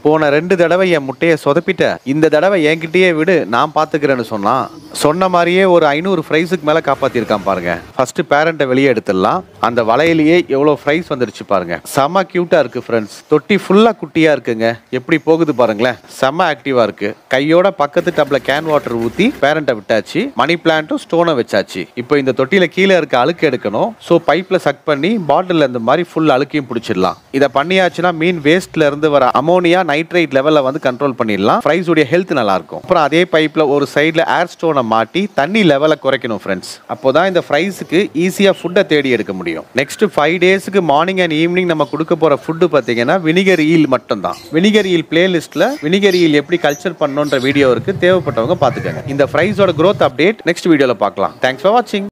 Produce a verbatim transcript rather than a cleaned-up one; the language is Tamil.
போன ரெண்டு தடவை என் முட்டையை சொதப்பிட்ட, இந்த தடவை என்கிட்டயே விடு நான் பாத்துக்கிறேன்னு சொன்னான். சொன்ன மாதிரியே ஒரு ஐநூறு ஃப்ரைஸுக்கு மேல காப்பாத்திருக்கான் பாருங்க. ஃபர்ஸ்ட் பேரண்ட்டை வெளியே எடுத்துடலாம். அந்த வலையிலேயே எவ்வளவு ஃப்ரைஸ் வந்துருச்சு பாருங்க. செம கியூட்டா இருக்கு ஃப்ரெண்ட்ஸ். தொட்டி ஃபுல்லா குட்டியா இருக்குங்க. எப்படி போகுது பாருங்களேன். செம ஆக்டிவா இருக்கு. கையோட பக்கத்து டப்ல கேன் வாட்டர் ஊத்தி பேரண்ட்டை விட்டாச்சு. மணி பிளான்ட்டும் ஸ்டோனை வச்சாச்சு. இப்போ இந்த தொட்டியில கீழே இருக்க அழுக்கு எடுக்கணும். ஸோ பைப்ல சக் பண்ணி பாட்டில் இந்த மாதிரி ஃபுல் அழுக்கையும் பிடிச்சிடலாம். இதை பண்ணியாச்சுன்னா மீன் வேஸ்ட்ல இருந்து வர அமோனியா நைட்ரேட் லெவல்ல வந்து கண்ட்ரோல் பண்ணிடலாம். ஃப்ரைஸ் உடைய ஹெல்த் நல்லா இருக்கும். அப்புறம் அதே பைப்ல ஒரு சைடுல ஏர் ஸ்டோனை மாட்டி தண்ணி லெவலை குறைக்கணும் ஃப்ரெண்ட்ஸ். அப்போதான் இந்த ஃப்ரைஸ்க்கு ஈஸியா ஃபுட்டை தேடி எடுக்க முடியும். நெக்ஸ்ட் ஃபைவ் டேஸ்க்கு மார்னிங் அண்ட் ஈவினிங் நம்ம கொடுக்க போற ஃபுட்டு பாத்தீங்கன்னா வினிகர் ஈல் மட்டும் தான். வினிகர் ஈல் பிளேலிஸ்ட்ல வினிகர் ஈல் எப்படி கல்ச்சர் பண்ணணும்ன்ற வீடியோ இருக்கு. தேவைப்பட்டவங்க பாத்துக்கங்க. இந்த ஃப்ரைஸோட growth அப்டேட் நெக்ஸ்ட் வீடியோல பார்க்கலாம். தேங்க்ஸ் ஃபார் வாட்சிங்.